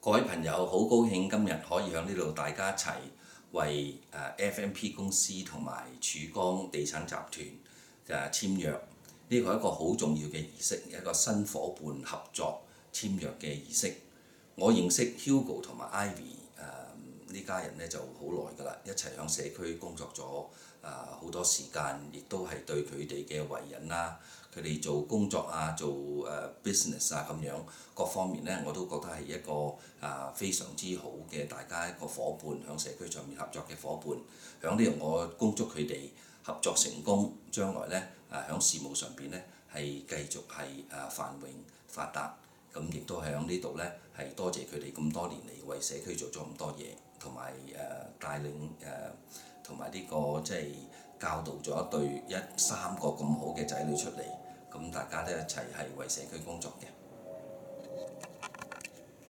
各位朋友，好高興今日可以喺呢度大家一齊為FMP 公司同埋曙光地產集團簽約。呢個係一個好重要嘅儀式，一個新伙伴合作簽約嘅儀式。我認識 Hugo 同埋 Ivy 呢家人呢就好耐㗎啦，一齊喺社區工作咗好多時間，亦都係對佢哋嘅為人啦，佢哋做工作啊，做business 啊咁樣各方面呢，我都覺得係一個非常之好嘅大家一個伙伴，喺社區上面合作嘅伙伴。喺呢度我恭祝佢哋合作成功，將來呢喺事務上邊呢係繼續係繁榮發達。咁亦都係喺呢度呢，係多謝佢哋咁多年嚟為社區做咗咁多嘢，同埋帶領同埋呢個即係教導咗三個咁好嘅仔女出嚟。咁大家都一齊係為社區工作嘅。